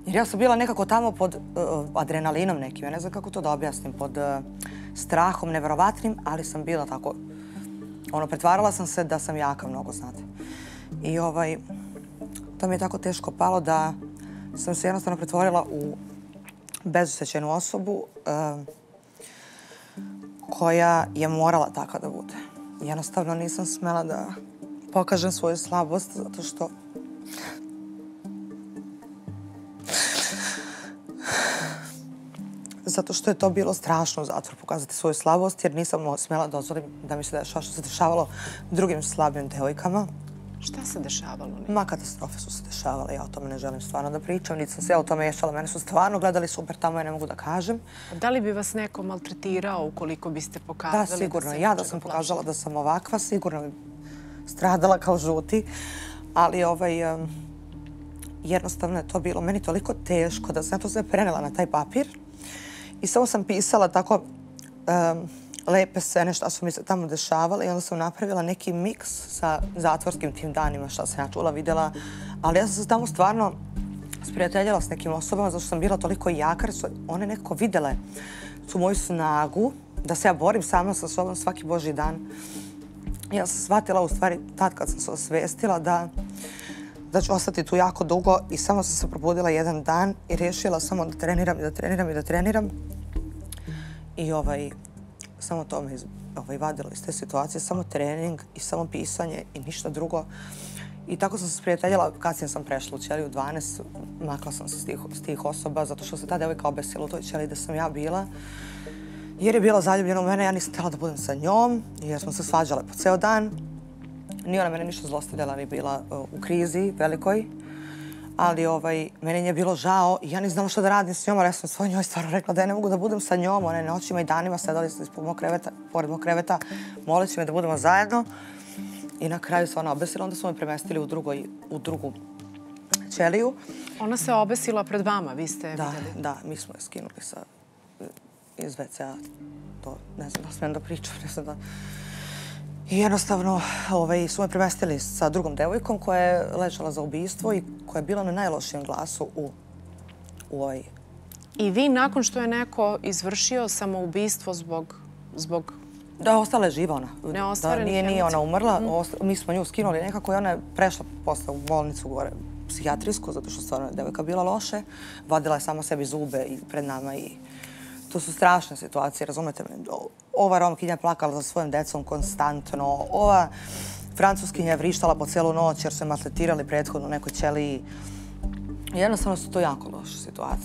Jer ja sam bila nekako tamo pod adrenalinom nekim, ja ne znam kako to da objasnim, pod strahom neverovatnim, ali sam bila tako, pretvarala sam se da sam jaka mnogo, znate. I to mi je tako teško palo da sam se jednostavno pretvorila u bezosjećajnu osobu koja je morala takva da bude. Jednostavno nisam smela da pokažem svoju slabost zato što je to bilo strašno u zatvoru pokazati svoju slabost, jer nisam smela dozvolim da mi se dešava što se dešavalo drugim slabim devojkama. Šta se dešavalo? Ma, katastrofe su se dešavale, ja o tome ne želim stvarno da pričam, niti sam se ja o tome ješala, mene su stvarno gledali super tamo, ja ne mogu da kažem. Da li bi vas neko maltretirao ukoliko biste pokazali? Da, sigurno. Ja da sam pokazala da sam ovakva, sigurno bi stradala kao žuti, ali jednostavno je to bilo meni toliko teško da sam to sve prenela na taj papir i samo sam pisala tako lepe scene šta su mi se tamo dešavale i onda sam napravila neki miks sa zatvorskim tim danima šta sam ja čula, videla. Ali ja sam se tamo stvarno sprijateljila s nekim osobama zato što sam bila toliko jaka jer su one nekako videle tu moju snagu da se ja borim sama sa sobom svaki božji dan. Ja sam shvatila u stvari tad kad sam se osvestila da ću ostati tu jako dugo i samo sam se probudila jedan dan i rješila samo da treniram i da treniram i da treniram. I samo to me vadilo iz te situacije, samo trening i samo pisanje i ništa drugo. I tako sam se sprijateljila, kasnije sam prešla u ćeliju 12, makla sam se s tih osoba zato što se ta devojka obesila u toj ćeliji da sam ja bila. Jer je bila zaljubljena u mene, ja nisam htjela da budem sa njom, jer smo se svađale po ceo dan. Nije ona mene ništa zlostavljala, ni bila u krizi velikoj. Ali meni je bilo žao i ja nisam znala što da radim s njom, ali ja sam svoj njoj stvarno rekla da ja ne mogu da budem sa njom. Ona je noćima i danima sedali ste pored mog kreveta, moleći me da budemo zajedno. I na kraju se ona obesila, onda smo me premestili u drugu ćeliju. Ona se obesila pred vama, vi ste vidjeli? Da, mi smo je skinuli iz WC-a. To ne znam da smijem da pričam, ne znam da... I jednostavno su me premestili sa drugom devojkom koja je ležala za ubistvo i koja je bila na najlošijem glasu u ovoj... I vi nakon što je neko izvršio samoubistvo zbog... Da, ostala je živa ona. Neostvarenih emocija. Nije ona umrla, mi smo nju skinuli nekako i ona je prešla posle u bolnicu gore psihijatrijsku zato što stvarno je devojka bila loše. Vadila je sama sebi zube i pred nama i... To su strašne situacije, razumete me. Ova Romkinja je plakala za svojom decom konstantno. Ova Francuskinja je vrištala po celu noć jer su je maltretirali prethodno u nekoj ćeliji. Jednostavno su to jako loše situacije.